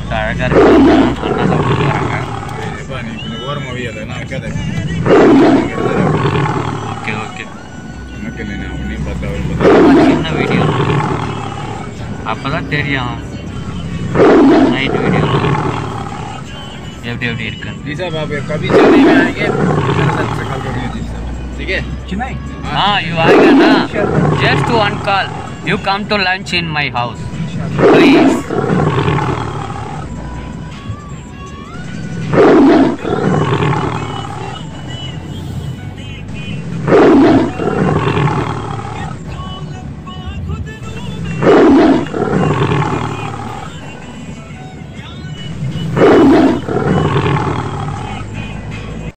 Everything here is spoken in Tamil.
அழகாக இருக்கு. அண்ணா சாப்பிட்டு வராங்க. நீ கொஞ்சம் ஓரமாக வையாத, நான் வைக்காத. Okay okay. எனக்கு இல்லை, நான் உன்னையும் பார்த்தா அவரும் பார்த்தா சின்ன வீடியோ அப்போ தான் தெரியும் நைட் வீடியோ எப்படி எப்படி இருக்குன்னு. जी साहब आप कभी चेन्नई में आएंगे मेरे साथ से कॉल करिए जी साहब, ठीक है? चेन्नई? हाँ you आएगा ना, just one call, you come to lunch in my house please.